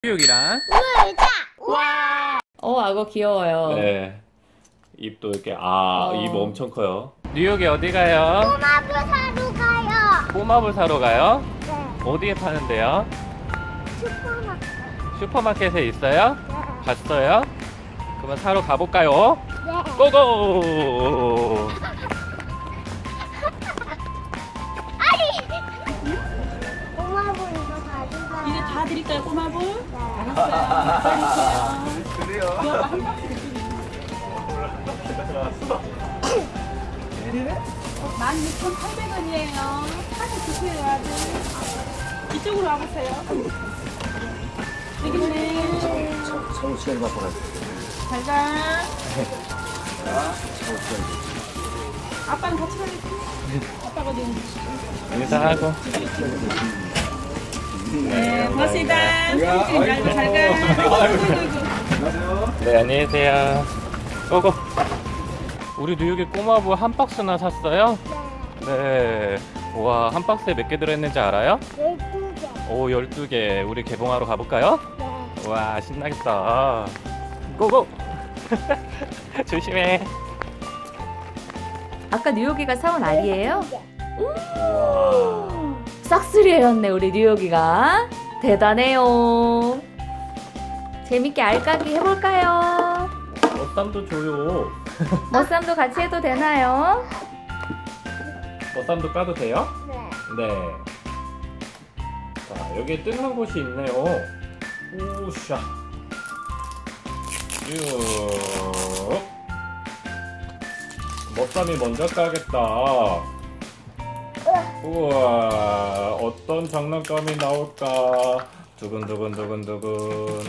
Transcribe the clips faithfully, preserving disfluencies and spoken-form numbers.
뉴욕이랑 놀자. 와. 어, 악어 귀여워요. 네. 입도 이렇게 아, 어. 입 엄청 커요. 뉴욕에 어디 가요? 꼬마부 사러 가요. 꼬마불 사러 가요? 네. 어디에 파는데요? 슈퍼마켓. 슈퍼마켓에 있어요? 네. 갔어요? 그러면 사러 가볼까요? 네. 고고! 꼬마부 이거 가져가. 이거 다 드릴까요, 꼬마볼? 네. 알았어요. 만 육천팔백 원이에요. 하나 주세요, 아들. 이쪽으로 와보세요. 여기 있네. 서울 시간이 바쁘네. 잘 가. 서울 시간이. 아빠는 같이 가야지. 아빠가 어디 있는지. 인사하고. 네, 고맙습니다. 사진 잘 가, 잘 가. 안녕하세요. 네, 안녕히 계세요. 고고! 우리 뉴욕에 꼬마부 한 박스나 샀어요? 네. 와, 한 박스에 몇 개 들어있는지 알아요? 열두 개. 오, 열두 개. 우리 개봉하러 가볼까요? 네. 와, 신나겠다. 고고! 조심해. 아까 뉴욕이가 사온 알이에요? 네. 싹쓸이였네, 우리 뉴욕이가. 대단해요. 재밌게 알까기 해볼까요? 머쌈도 줘요. 머쌈도 같이 해도 되나요? 머쌈도 까도 돼요? 네. 네. 자, 여기에 뜯는 곳이 있네요. 우샤. 쭉. 머쌈이 먼저 까겠다. 우와, 어떤 장난감이 나올까? 두근두근두근두근.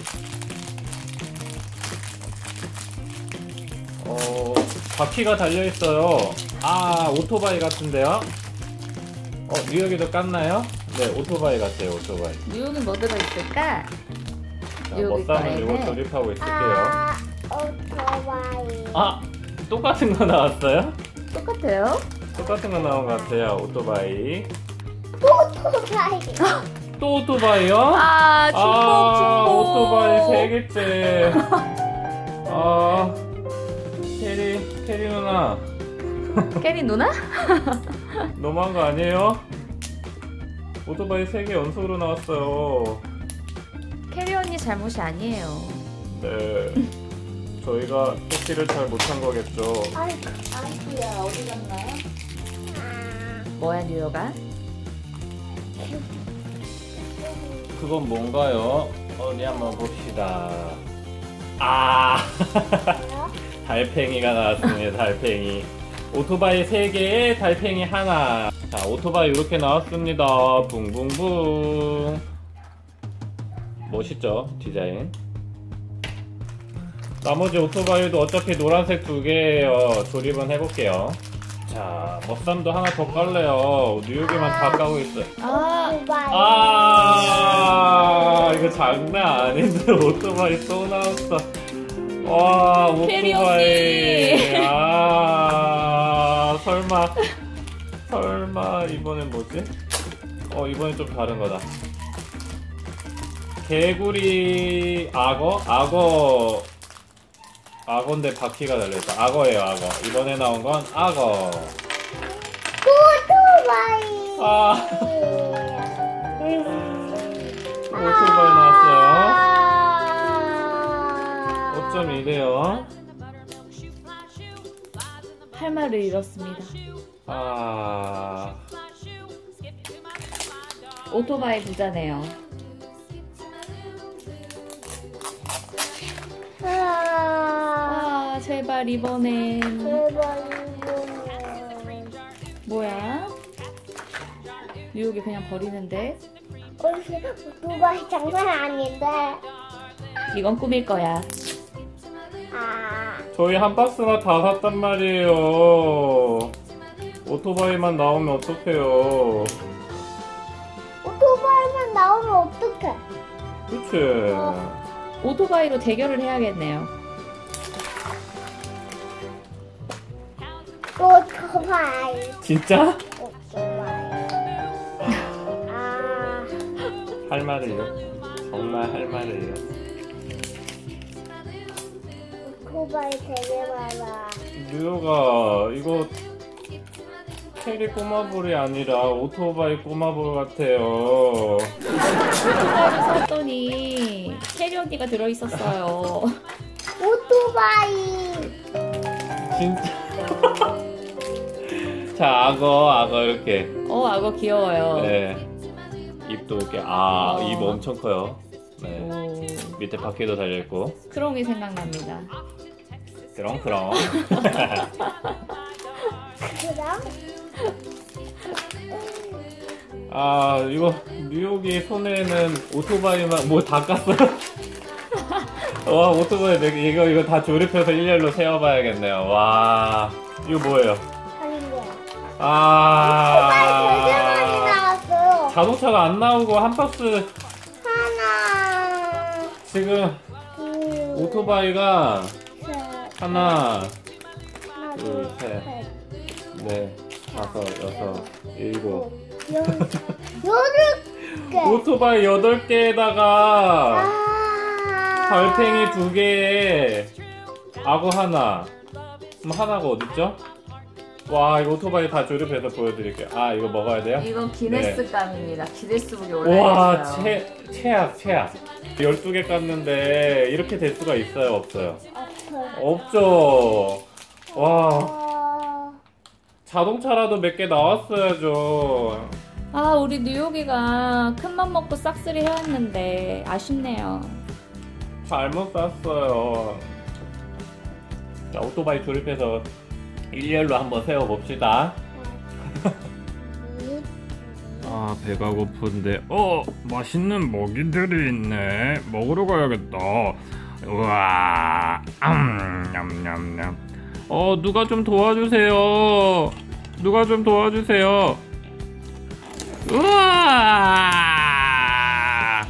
어, 바퀴가 달려있어요. 아, 오토바이 같은데요? 어, 뉴욕에도 깠나요? 네, 오토바이 같아요, 오토바이. 뉴욕이 뭐 들어있을까? 자, 뉴욕이 머쌈은 이거 거에는 조립하고 있을게요. 아, 오토바이. 아, 똑같은 거 나왔어요? 똑같아요? 똑같은 거 나온 것 같아요, 오토바이. 오토바이. 또 오토바이요? 아, 중복, 아, 중복. 오토바이 세 개째. 아, 캐리, 캐리 누나. 캐리 누나? 너무한 거 아니에요? 오토바이 세 개 연속으로 나왔어요. 캐리 언니 잘못이 아니에요. 네. 저희가 캐치를 잘 못한 거겠죠. 아이고. 아이쿠야, 어디 갔나요? 아, 뭐야, 뉴욕아? 그건 뭔가요? 어디 한번 봅시다. 아, 달팽이가 나왔습니다. 달팽이. 오토바이 세 개에 달팽이 하나. 자, 오토바이 이렇게 나왔습니다. 붕붕붕. 멋있죠? 디자인. 나머지 오토바이도 어차피 노란색 두 개예요. 조립은 해볼게요. 자, 머쌈도 하나 더 깔래요. 뉴욕에만 다 까고 있어요. 아, 오토바이. 아, 이거 장난 아닌데 오토바이 또 나왔어. 와, 캐리 오토바이. 언니. 아, 설마, 설마 이번엔 뭐지? 어, 이번엔 좀 다른 거다. 개구리 악어? 악어. 악어인데 바퀴가 달려있다. 악어예요, 악어. 이번에 나온 건 악어. 오토바이. 아, 오토바이 나왔어요. 아. 어쩜 이래요? 할 말을 잃었습니다. 아, 오토바이 부자네요. 아. 아, 제발 이번엔. 제발 이거는. 뭐야? 뉴욕이 그냥 버리는데? 오토바이 장난 아닌데. 이건 꾸밀 거야. 아. 저희 한 박스나 다 샀단 말이에요. 오토바이만 나오면 어떡해요. 오토바이만 나오면 어떡해? 그치? 오토바이로 대결을 해야겠네요. 오토바이. 진짜? 오토바이. 아. 할 말을 잃어. 정말 할 말이에요. 오토바이 되게 많아. 뉴욕아, 이거 캐리 꼬마볼이 아니라 오토바이 꼬마볼 같아요. 오토바이를 샀더니 캐리 언니가 들어있었어요. 오토바이. 진짜. 자, 악어, 악어 이렇게. 어, 악어 귀여워요. 네. 입도 이렇게, 아, 어. 입 엄청 커요. 네. 오, 밑에 바퀴도 달려있고. 크롱이 생각납니다. 그렁그렁. 그럼 아, 이거 뉴욕이 손에는 오토바이만 뭐 다 깠어요? 와, 오토바이 내- 이거 이거 다 조립해서 일렬로 세워봐야겠네요. 와, 이거 뭐예요? 아닌 거야. 아, 되게 많이 나왔어요. 자동차가 안 나오고 한 박스 하나, 지금 둘, 오토바이가 셋, 하나, 하나, 둘, 둘, 셋. 셋, 네, 다섯, 여섯, 일곱. 여- 여덟 개. 오토바이 여덟 개에다가 아. 달팽이 두 개에 악어 하나. 그럼 하나가 어딨죠? 와, 이거 오토바이 다 조립해서 보여드릴게요. 아, 이거 먹어야 돼요? 이건 기네스감입니다. 기네스북에 와, 올라있어요. 최, 최악, 최악. 열두 개 깠는데 이렇게 될 수가 있어요, 없어요? 아파. 없죠. 와, 아. 자동차라도 몇 개 나왔어야죠. 아, 우리 뉴욕이가 큰맘 먹고 싹쓸이 해왔는데 아쉽네요. 잘못 샀어요. 자, 오토바이 조립해서 일렬로 한번 세워봅시다. 아, 배가 고픈데, 어, 맛있는 먹이들이 있네. 먹으러 가야겠다. 우와, 음, 냠냠냠. 어, 누가 좀 도와주세요. 누가 좀 도와주세요. 우와!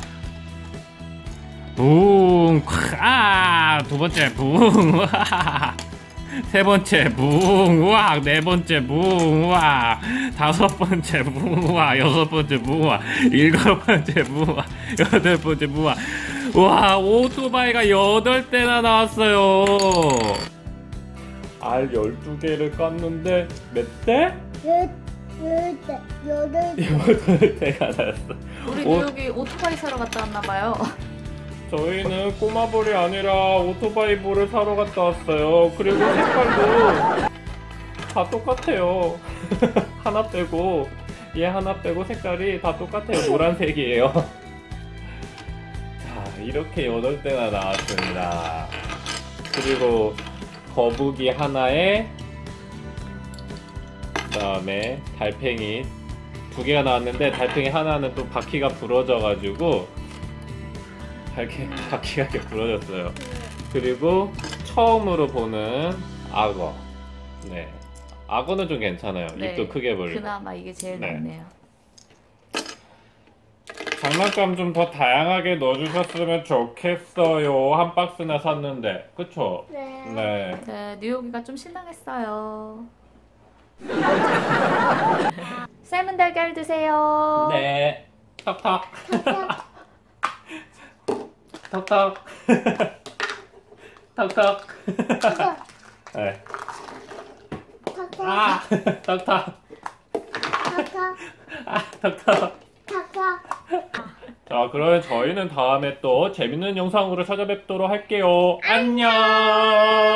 붕! 아! 두 번째 붕! 우와! 세 번째 붕! 우와! 네 번째 붕! 우와! 다섯 번째 붕! 우와! 여섯 번째 붕! 우와! 일곱 번째 붕! 우와! 여덟 번째 붕! 우와! 와! 오토바이가 여덟 대나 나왔어요! 알 열두 개를 깠는데 몇 대? 여- 열 대, 여덟 대. 여덟 대가 나왔어. 우리 오- 뉴욕이 오토바이 사러 갔다 왔나봐요. 저희는 꼬마볼이 아니라 오토바이 볼을 사러 갔다 왔어요. 그리고 색깔도 다 똑같아요. 하나 빼고 얘 하나 빼고 색깔이 다 똑같아요. 노란색이에요. 자, 이렇게 여덟 대나 나왔습니다. 그리고 거북이 하나에 그 다음에 달팽이 두 개가 나왔는데 달팽이 하나는 또 바퀴가 부러져가지고 바퀴, 바퀴가 이렇게 부러졌어요. 그리고 처음으로 보는 악어. 네, 악어는 좀 괜찮아요. 네, 입도 크게 벌리고. 그나마 이게 제일 네. 낫네요. 장난감 좀 더 다양하게 넣어주셨으면 좋겠어요. 한 박스나 샀는데, 그쵸? 네. 네. 네, 뉴욕이가 좀 실망했어요. 삶은 달걀 드세요. 네. 턱턱. 턱턱. 턱턱. 네. 탁탁, 아, 턱턱. 탁탁, 아, 턱턱. 탁탁. 자, 그러면 저희는 다음에 또 재밌는 영상으로 찾아뵙도록 할게요. 안녕.